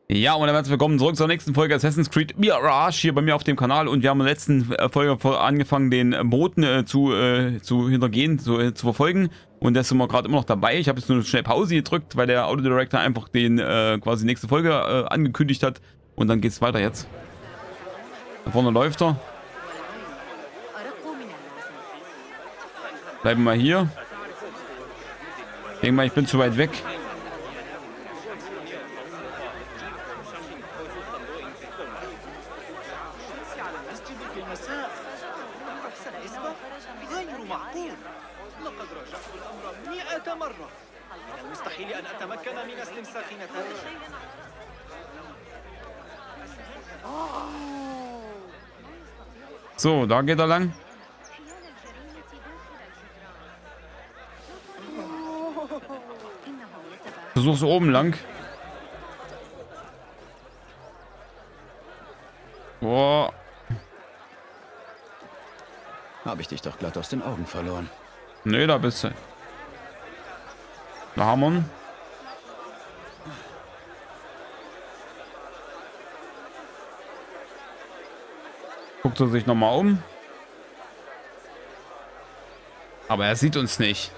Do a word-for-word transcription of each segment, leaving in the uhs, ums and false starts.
Ja, und herzlich willkommen zurück zur nächsten Folge Assassin's Creed Mirage hier bei mir auf dem Kanal. Und wir haben in der letzten Folge angefangen, den Boten äh, zu, äh, zu hintergehen, zu, äh, zu verfolgen. Und da sind wir gerade immer noch dabei. Ich habe jetzt nur schnell Pause gedrückt, weil der Autodirector einfach den äh, quasi nächste Folge äh, angekündigt hat. Und dann geht's weiter jetzt. Da vorne läuft er. Bleiben wir hier. Ich denke mal, ich bin zu weit weg. So, da geht er lang. Versuch's oben lang. Boah. Habe ich dich doch glatt aus den Augen verloren. Nee, da bist du. Da haben wir ihn. Guckt er sich nochmal um. Aber er sieht uns nicht.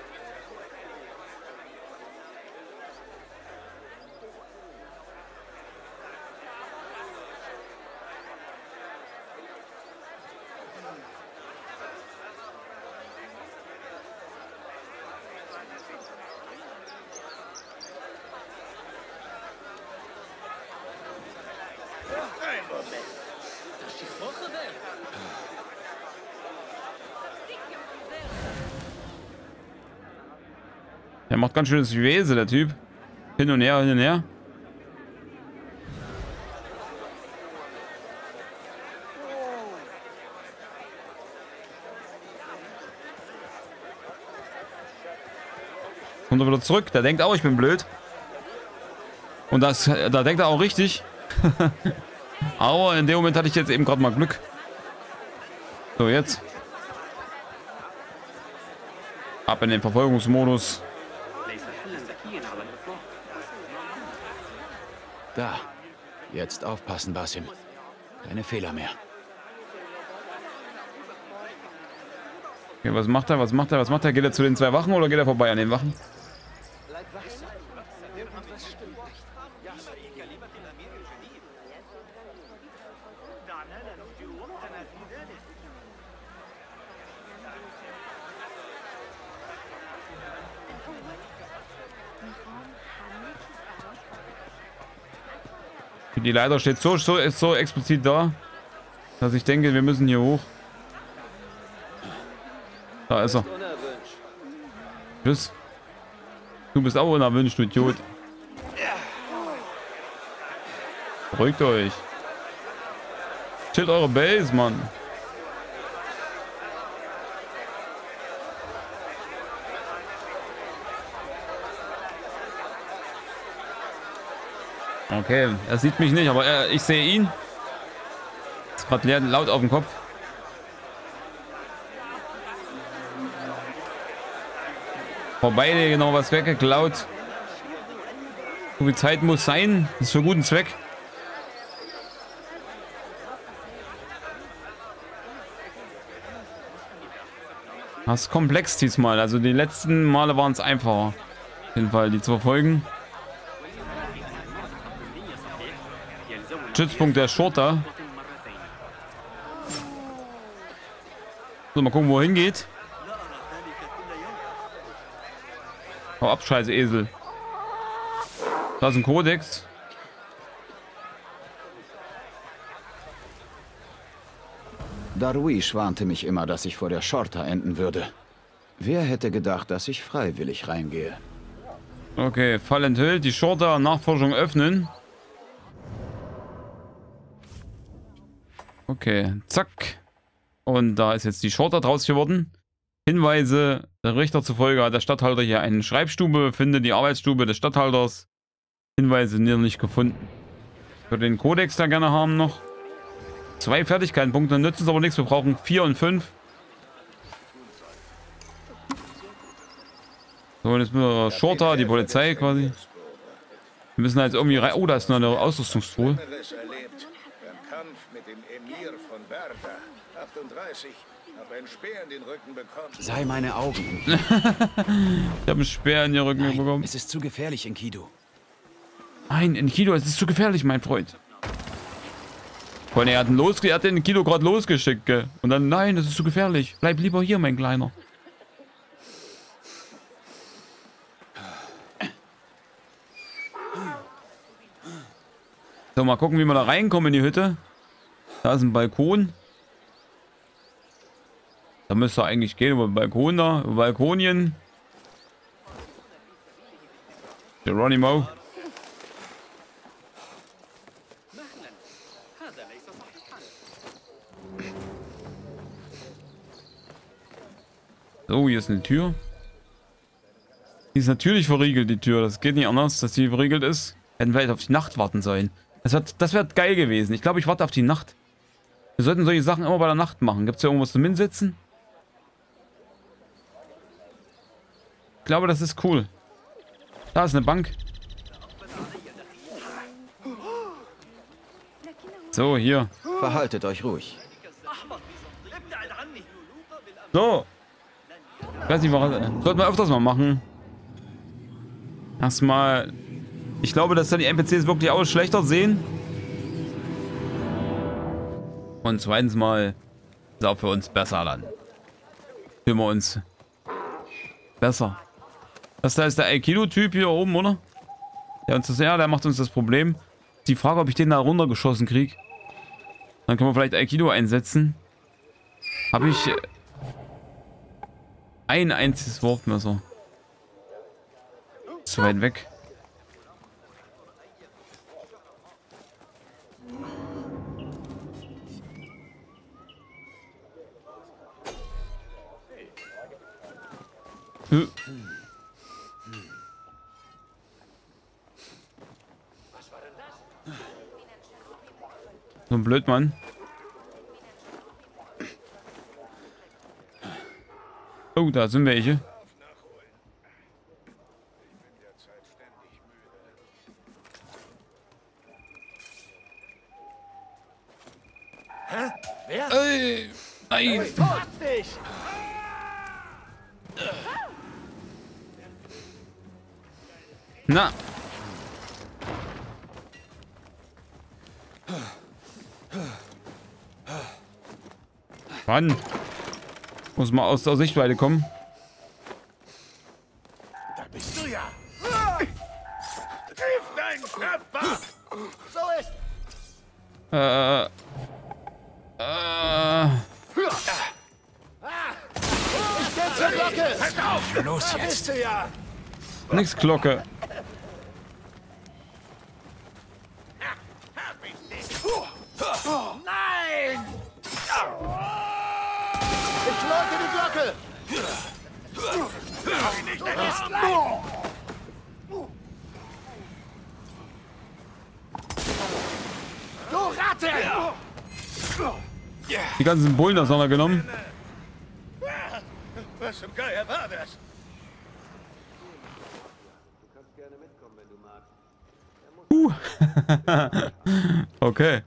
Der macht ganz schönes Wese, der Typ. Hin und her, hin und her. Kommt er wieder zurück. Der denkt auch, ich bin blöd. Und das, da denkt er auch richtig. Aber in dem Moment hatte ich jetzt eben gerade mal Glück. So, jetzt. Ab in den Verfolgungsmodus. Da. Jetzt aufpassen, Basim. Keine Fehler mehr. Okay, was macht er? Was macht er? Was macht er? Geht er zu den zwei Wachen oder geht er vorbei an den Wachen? Die Leiter steht so, so, ist so explizit da, dass ich denke, wir müssen hier hoch. Da ist er. Tschüss. Du bist auch unerwünscht, du Idiot. Beruhigt euch. Chillt eure Base, Mann. Okay, er sieht mich nicht, aber er, ich sehe ihn. Ist gerade laut auf dem Kopf. Vorbei, genau was weggeklaut. So viel Zeit muss sein. Das ist für guten Zweck. Das ist komplex diesmal. Also die letzten Male waren es einfacher. Auf jeden Fall, die zu verfolgen. Stützpunkt der Shorter. So, mal gucken, wo er hingeht. Hau ab, scheiße Esel. Da ist ein Kodex. Darwish warnte mich immer, dass ich vor der Shorter enden würde. Wer hätte gedacht, dass ich freiwillig reingehe? Okay, Fall enthüllt. Die Shorter Nachforschung öffnen. Okay, zack. Und da ist jetzt die Shorter draus geworden. Hinweise, der Richter zufolge hat der Statthalter hier eine Schreibstube, finde die Arbeitsstube des Statthalters. Hinweise nicht gefunden. Für den Kodex da gerne haben noch. Zwei Fertigkeitenpunkte, nützen es aber nichts, wir brauchen vier und fünf. So, und jetzt müssen wir Shorter, die Polizei quasi. Wir müssen halt irgendwie rein. Oh, da ist noch eine Ausrüstungstruhe. Schlimmeres erlebt. Beim Kampf mit dem Emir von Berda. achtunddreißig. Hab einen Speer in den Rücken bekommen. Sei meine Augen. Ich habe einen Speer in den Rücken Nein, bekommen. es ist zu gefährlich, Enkidu. Nein, Enkidu, es ist zu gefährlich, mein Freund. Vor allem, er hat, einen los, er hat den Enkidu gerade losgeschickt, gell? Und dann, nein, das ist zu gefährlich. Bleib lieber hier, mein Kleiner. So, mal gucken, wie wir da reinkommen in die Hütte. Da ist ein Balkon. Da müsste eigentlich gehen, über den Balkon da, über Balkonien. Geronimo. So, hier ist eine Tür. Die ist natürlich verriegelt, die Tür. Das geht nicht anders, dass die verriegelt ist. Hätten wir vielleicht auf die Nacht warten sollen. Das wäre das wär geil gewesen. Ich glaube, ich warte auf die Nacht. Wir sollten solche Sachen immer bei der Nacht machen. Gibt es hier irgendwas zum Hinsetzen? Ich glaube, das ist cool. Da ist eine Bank. So, hier. Verhaltet euch ruhig. So. Ich weiß nicht, was. Sollten wir öfters mal machen. Erstmal. Ich glaube, dass dann die N P Cs wirklich auch schlechter sehen. Und zweitens mal ist auch für uns besser dann. Fühlen wir uns besser. Das da ist der Aikido-Typ hier oben, oder? Der uns das, ja, der macht uns das Problem. Die Frage, ob ich den da runtergeschossen kriege. Dann können wir vielleicht Aikido einsetzen. Habe ich ein einziges Wurfmesser. Zu weit weg. Hm. So ein Blödmann. Oh, da sind welche. Hä? Wer? Ey, nein. Na. Mann. Muss mal aus der Sichtweite kommen. Da bist du ja. Triff deinen Körper. So ist. Äh. Äh. Ich geh zur Glocke. Pass auf. Los Da jetzt. bist du ja. Nix Glocke. Nein! Ich läute die Glocke! Du Ratte! Die ganzen Bullen auseinandergenommen. Was zum Geier war das? Uh. Okay.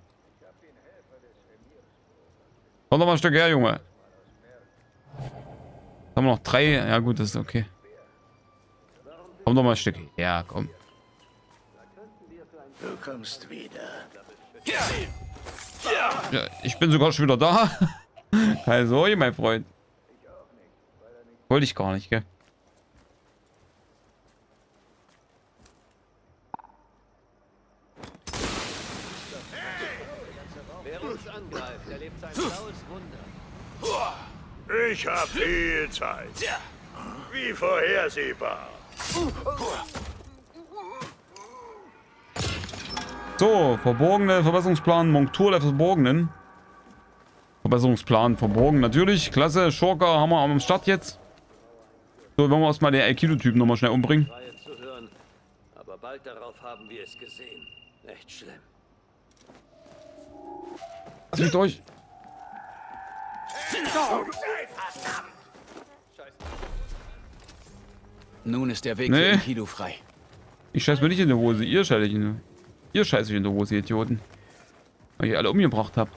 Komm noch mal ein Stück her, Junge. Haben wir noch drei? Ja gut, das ist okay. Komm doch mal ein Stück. Ja, komm. Du kommst wieder. Ja, ich bin sogar schon wieder da. Keine Sorge, mein Freund. Wollte ich gar nicht, gell? Wer uns angreift, erlebt sein blaues Wunder. Ich hab viel Zeit. Wie vorhersehbar. So, verborgene Verbesserungsplan, Montur der Verborgenen. Verbesserungsplan verborgen, natürlich. Klasse, Schurke haben wir am Start jetzt. So, wollen wir erstmal den Aikido-Typen nochmal schnell umbringen. Reihe zu hören, aber bald darauf haben wir es gesehen. Echt schlimm. Lass mich durch. Nun ist der Weg Nee. für Enkidu frei. Ich scheiß mir nicht in die Hose. Ihr scheiß ich in die... Ihr scheiß ich in die Hose, ihr Idioten. Weil ich alle umgebracht habe.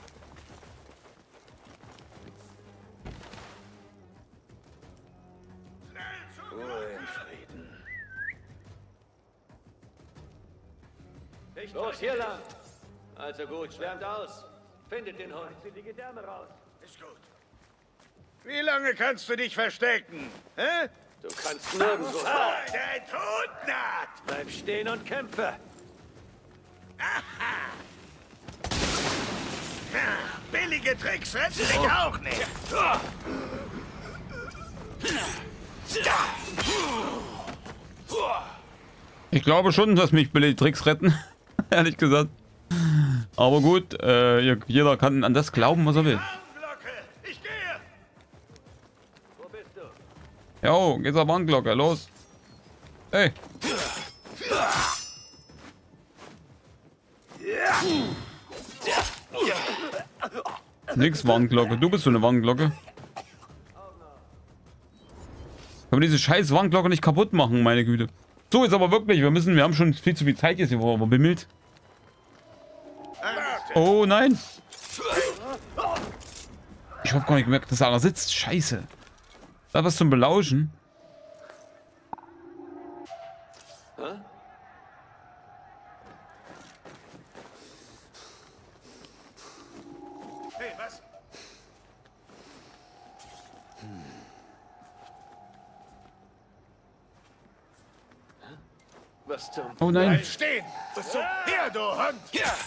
Los, hier lang! Also gut, schwärmt aus. Findet den Hund. Die Gedärme raus. Ist gut. Wie lange kannst du dich verstecken? Hä? Du kannst nirgendwo. Ah, der Tod naht! Bleib stehen und kämpfe. Na, billige Tricks retten dich auch nicht. Ich glaube schon, dass mich billige Tricks retten. Ehrlich gesagt. Aber gut, äh, jeder kann an das glauben, was er will. Warnglocke, ich gehe. Wo bist du? Jo, geht's auf Warnglocke, los. Hey. Nix Warnglocke, du bist so eine Warnglocke. Können wir diese scheiß Warnglocke nicht kaputt machen, meine Güte. So, jetzt aber wirklich, wir müssen, wir haben schon viel zu viel Zeit jetzt hier, wo man bimmelt. Oh nein. Ich hab gar nicht gemerkt, dass einer sitzt. Scheiße. Da was zum Belauschen. Hey, was? Was zum... Oh nein. Bleib stehen! Hier, du Hund!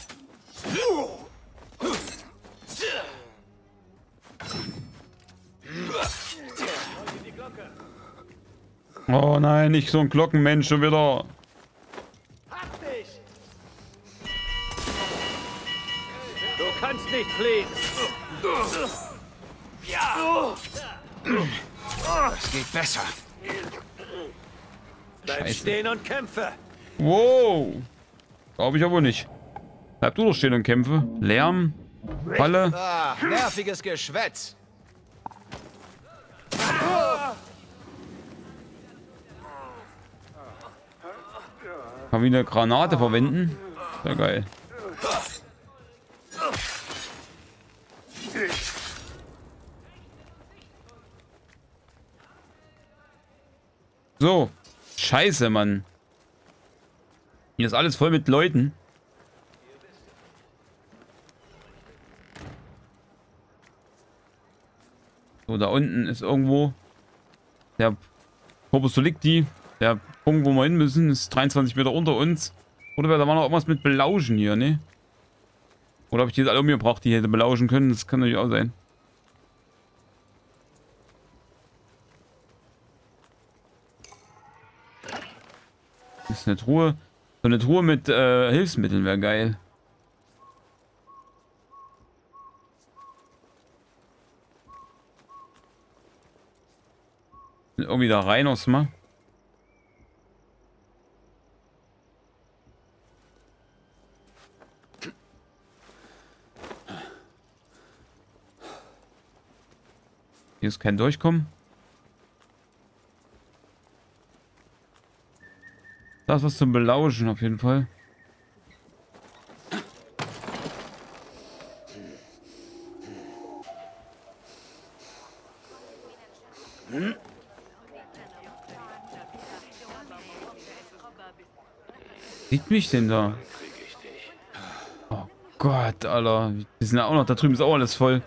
Oh nein, nicht so ein Glockenmensch schon wieder. Hab dich! Du kannst nicht fliehen. Es geht besser. Bleib Scheiße. stehen und kämpfe. Wow. Glaube ich aber nicht. Bleib du doch stehen und kämpfe. Lärm. Falle. Ah, nerviges Geschwätz. Kann wieder eine Granate verwenden. Sehr geil. So. Scheiße, Mann. Hier ist alles voll mit Leuten. So, da unten ist irgendwo der Corpus Delicti. Der Punkt, wo wir hin müssen, ist dreiundzwanzig Meter unter uns. Oder da war noch irgendwas mit Belauschen hier, ne? Oder habe ich die jetzt alle umgebracht, die hätte belauschen können? Das kann natürlich auch sein. Das ist eine Truhe. So eine Truhe mit äh, Hilfsmitteln wäre geil. Irgendwie da rein aus mal. Hier ist kein Durchkommen. Da ist was zum Belauschen auf jeden Fall. Sieht mich denn da? Oh Gott, Alter. Die sind ja auch noch, da drüben ist auch alles voll.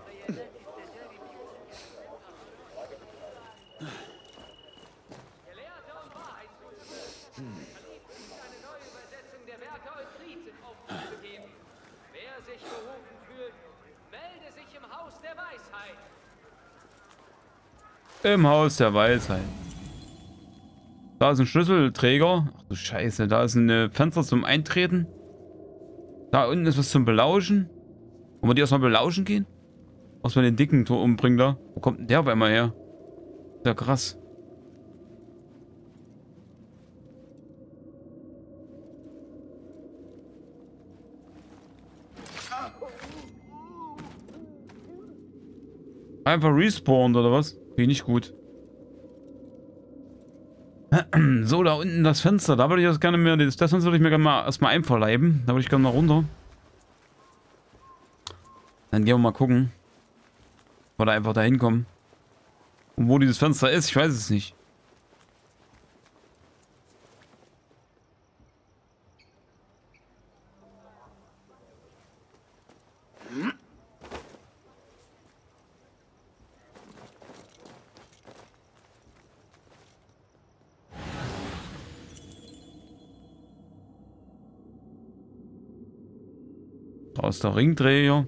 Im Haus der Weisheit. Da ist ein Schlüsselträger. Ach du Scheiße, da ist ein Fenster zum Eintreten. Da unten ist was zum Belauschen. Wollen wir die erstmal belauschen gehen? Was wir den dicken Tor umbringen da? Wo kommt denn der auf einmal her? Ist ja krass. Einfach respawned oder was? Finde ich nicht gut. So, da unten das Fenster. Da würde ich das gerne mehr. Das Fenster würde ich mir gerne mal erstmal einverleiben. Da würde ich gerne mal runter. Dann gehen wir mal gucken. Oder einfach da hinkommen. Und wo dieses Fenster ist, ich weiß es nicht. Da ist der Ringdreher.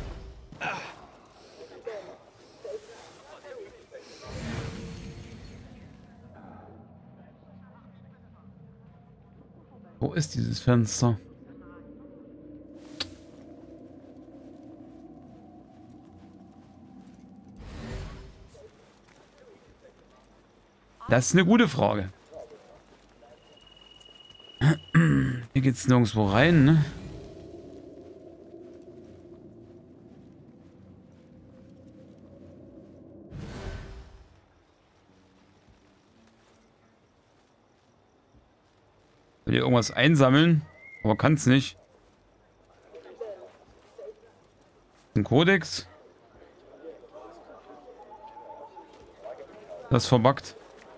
Wo ist dieses Fenster? Das ist eine gute Frage. Hier geht's nirgendwo rein, ne? Will hier irgendwas einsammeln, aber kann es nicht. Ein Kodex. Das ist verbuggt.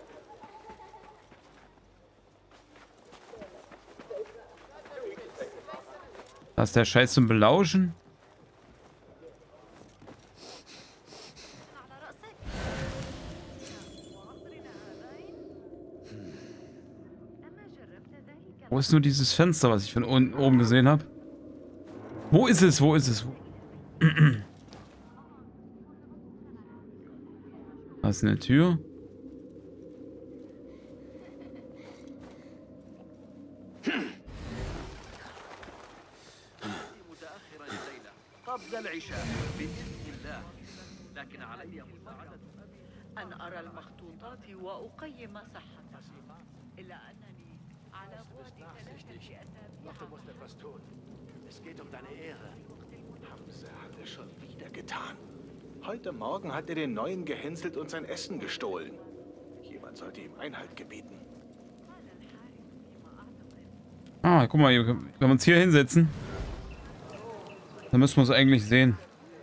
Das ist der Scheiß zum Belauschen. Wo ist nur dieses Fenster, was ich von unten oben gesehen habe? Wo ist es? Wo ist es? Da ist eine Tür. أن أرى المخطوطات وأقيم صحتها إلا أنني على بعد ثلاثة Lotte muss etwas tun. Es geht um deine Ehre. Hamza hat es schon wieder getan. Heute Morgen hat er den Neuen gehänselt und sein Essen gestohlen. Jemand sollte ihm Einhalt gebieten. Ah, guck mal, wenn wir uns hier hinsetzen, dann müssen wir es eigentlich sehen.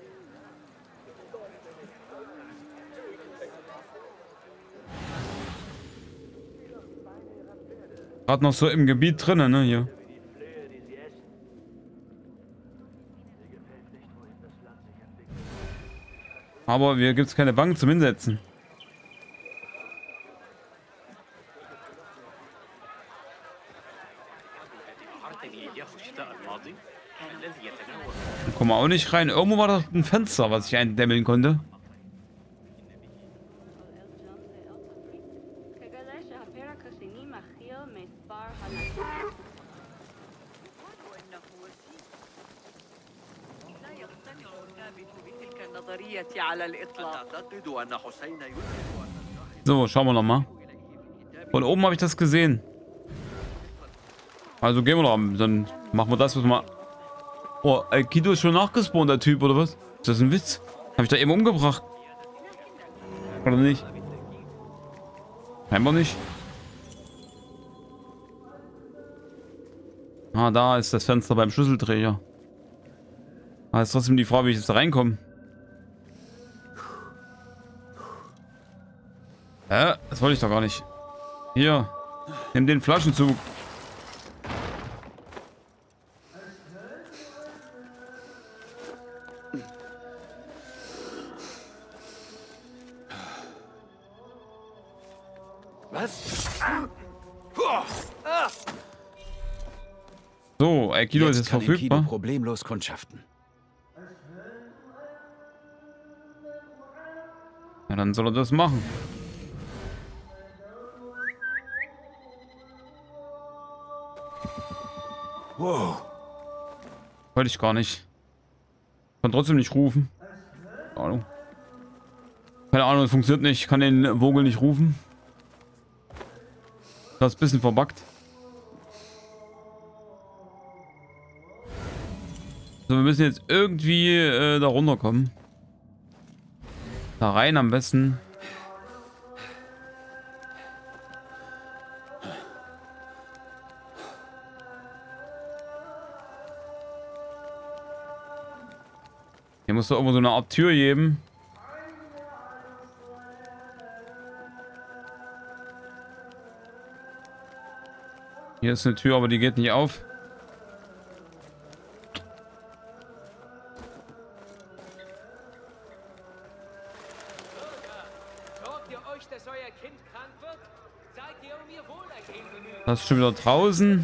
Gerade noch so im Gebiet drinnen, ne, hier. Aber hier gibt es keine Bank zum Hinsetzen. Da kommen wir auch nicht rein. Irgendwo war doch ein Fenster, was ich eindämmeln konnte. So, schauen wir noch mal. Von oben habe ich das gesehen. Also gehen wir noch. Dann machen wir das, was wir... Oh, Aikido ist schon nachgespawnt, der Typ, oder was? Ist das ein Witz? Habe ich da eben umgebracht? Oder nicht? Scheinbar nicht. Ah, da ist das Fenster beim Schlüsseldreher. Ah, ist trotzdem die Frage, wie ich jetzt da reinkomme. Hä? Das wollte ich doch gar nicht. Hier. Nimm den Flaschenzug. Was? So, Aikido ist jetzt kann verfügbar. Aikido problemlos kundschaften. Ja, dann soll er das machen. Wow. Wollte ich gar nicht. Kann trotzdem nicht rufen. Keine Ahnung. Keine Ahnung, es funktioniert nicht. Ich kann den Vogel nicht rufen. Das ist ein bisschen verbuggt. So, wir müssen jetzt irgendwie äh, da runterkommen. Da rein am besten. muss doch irgendwo so eine Art Tür geben. Hier ist eine Tür, aber die geht nicht auf. Das ist schon wieder draußen.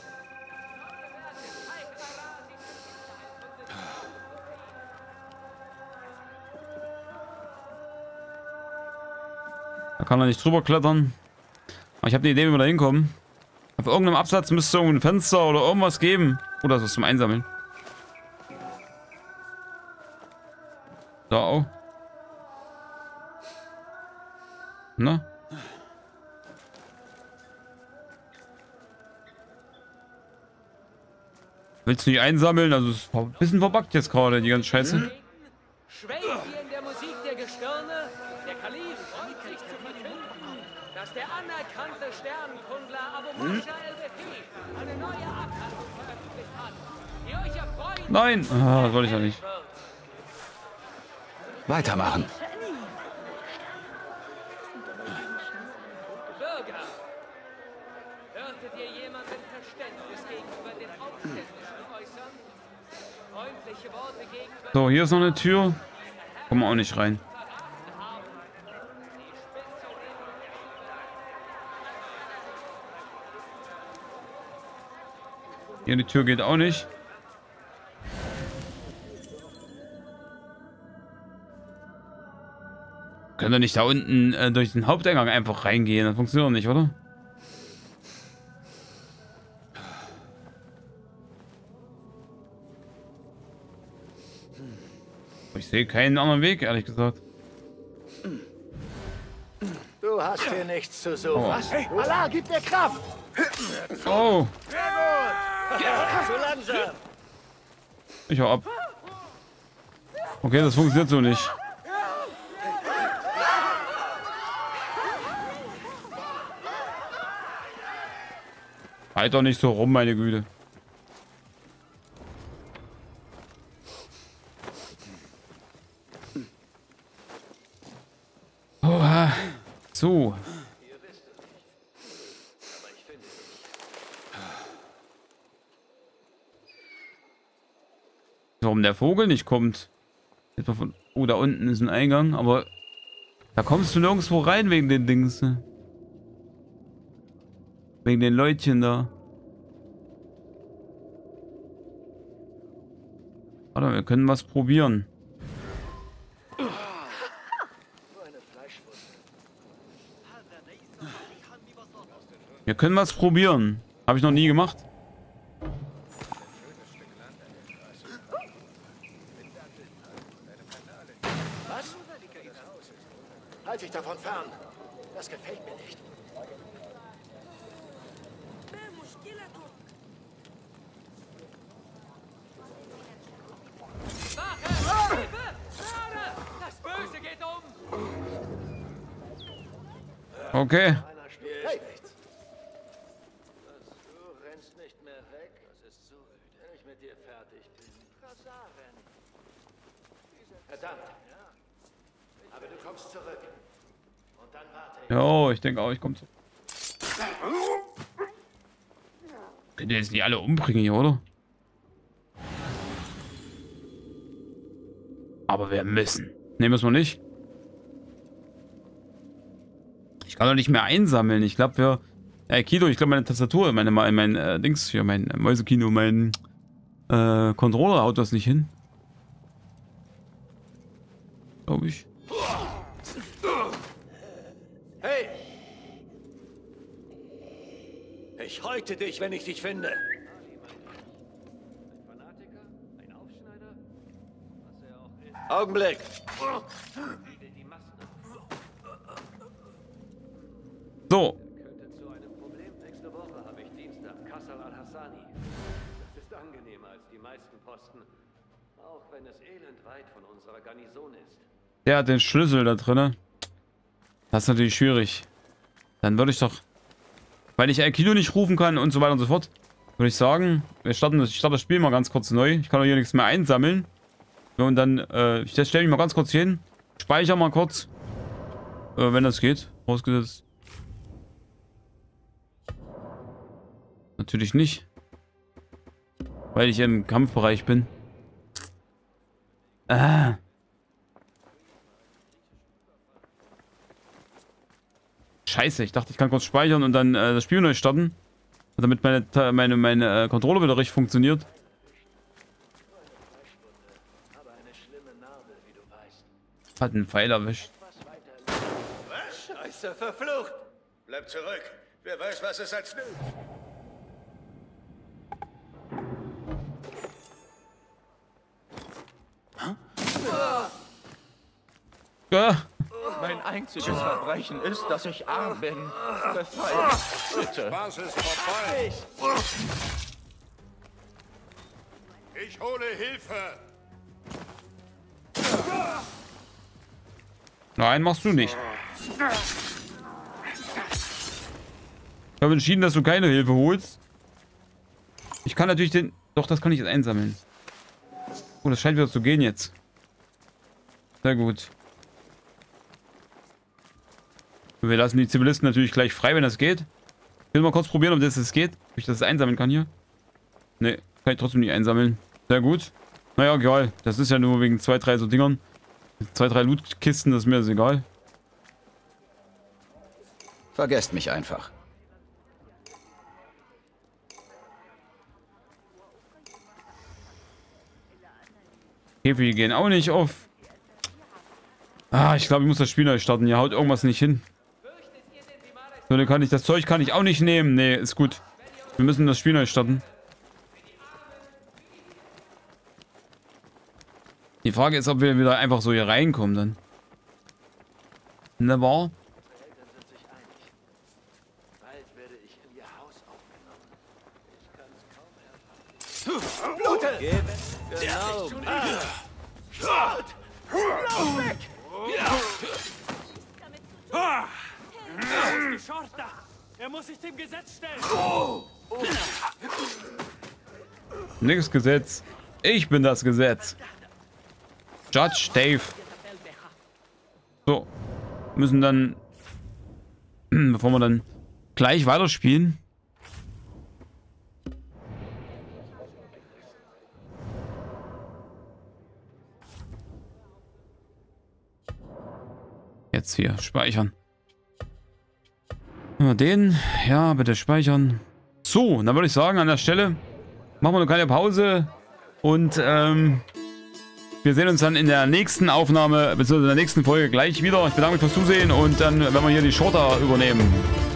Da kann er nicht drüber klettern. Aber ich habe eine Idee, wie wir da hinkommen. Auf irgendeinem Absatz müsste es irgendwo ein Fenster oder irgendwas geben. Oder das ist zum Einsammeln. Da auch. Na? Willst du nicht einsammeln? Also es ist ein bisschen verbuggt jetzt gerade, die ganze Scheiße. Schwenkt ihr in der Musik der Gestirne? Der Kalif freut sich zu verkünden, dass der anerkannte Sternenkundler Abu Musa el-Befi eine neue Abhandlung veröffentlicht hat, die euch erfreut. Nein! Ah, das wollte ich ja nicht. Weitermachen. Bürger, hörtet ihr jemanden Verständnis gegenüber den Aufständischen äußern? Freundliche Worte gegenüber... So, hier ist noch eine Tür. Kommen wir auch nicht rein. Hier die Tür geht auch nicht. Können wir nicht da unten äh, durch den Haupteingang einfach reingehen? Das funktioniert doch nicht, oder? Ich sehe keinen anderen Weg, ehrlich gesagt. Du hast hier nichts zu suchen. Oh. Was? Hey, Allah, gib dir Kraft! Oh! Zu langsam! Ich hau ab. Okay, das funktioniert so nicht. Halt doch nicht so rum, meine Güte. Oha. So. Warum der Vogel nicht kommt? Oh, da unten ist ein Eingang, aber da kommst du nirgendwo rein wegen den Dings. Wegen den Leutchen da. Warte, wir können was probieren. Wir können was probieren. Habe ich noch nie gemacht. Was? Halt dich davon fern. Das gefällt mir nicht. Das Böse geht um! Okay. Hey. Du rennst nicht mehr weg. Das ist so wild. Wenn ich mit dir fertig bin. Verdammt. Aber du kommst zurück. Und dann warte ich. Jo, ich denke auch, ich komme zu. Könnt ihr jetzt nicht alle umbringen hier, oder? Aber wir müssen. Ne, müssen wir nicht. Ich kann doch nicht mehr einsammeln. Ich glaube, wir... Äh, Kino, ich glaube, meine Tastatur, meine, mein, mein äh, Dings hier, mein äh, Mäusekino, mein äh, Controller haut das nicht hin. Glaube ich. Hey! Ich häute dich, wenn ich dich finde. Fanatiker? Ein Aufschneider? Was er auch ist. Augenblick. Wieder die Massen. So. Könnte zu einem Problem. Nächste Woche habe ich Dienst am Qasr al-Hassani. Das ist angenehmer als die meisten Posten. Auch wenn es elend weit von unserer Garnison ist. Der hat den Schlüssel da drinne. Das ist natürlich schwierig. Dann würde ich doch... Weil ich Aikido nicht rufen kann und so weiter und so fort, würde ich sagen, wir starten das, ich starte das Spiel mal ganz kurz neu. Ich kann doch hier nichts mehr einsammeln. Ja, und dann, äh, ich stelle mich mal ganz kurz hier hin. Speicher mal kurz. Äh, wenn das geht. Vorausgesetzt. Natürlich nicht. Weil ich im Kampfbereich bin. Ah. Scheiße, ich dachte, ich kann kurz speichern und dann äh, das Spiel neu starten. Damit meine, meine, meine äh, Controller wieder richtig funktioniert. Hat einen Pfeil erwischt. Was? Scheiße, verflucht! Bleib zurück. Wer weiß, was es als nötig. Ja. Mein einziges Verbrechen ist, dass ich arm bin. Befreit. Bitte. Spaß ist vorbei. Ich hole Hilfe. Nein, machst du nicht. Ich habe entschieden, dass du keine Hilfe holst. Ich kann natürlich den... Doch, das kann ich jetzt einsammeln. Oh, das scheint wieder zu gehen jetzt. Sehr gut. Wir lassen die Zivilisten natürlich gleich frei, wenn das geht. Ich will mal kurz probieren, ob das jetzt geht. Ob ich das einsammeln kann hier. Ne, kann ich trotzdem nicht einsammeln. Sehr gut. Naja, egal. Das ist ja nur wegen zwei, drei so Dingern. Zwei, drei Lootkisten, das ist mir das egal. Vergesst mich einfach. Käfige gehen auch nicht auf. Ah, ich glaube, ich muss das Spiel neu starten. Hier haut irgendwas nicht hin. So, dann kann ich das Zeug kann ich auch nicht nehmen. Nee, ist gut. Wir müssen das Spiel neu starten. Die Frage ist, ob wir wieder einfach so hier reinkommen dann. Never. Genau. Er muss sich dem Gesetz stellen. Nix Gesetz. Ich bin das Gesetz. Judge Dave. So. Müssen dann, bevor wir dann gleich weiterspielen. Jetzt hier speichern. Den, ja, bitte speichern. So, dann würde ich sagen, an der Stelle machen wir eine kleine Pause und ähm, wir sehen uns dann in der nächsten Aufnahme, beziehungsweise in der nächsten Folge gleich wieder. Ich bedanke mich fürs Zusehen und dann werden wir hier die Shorter übernehmen.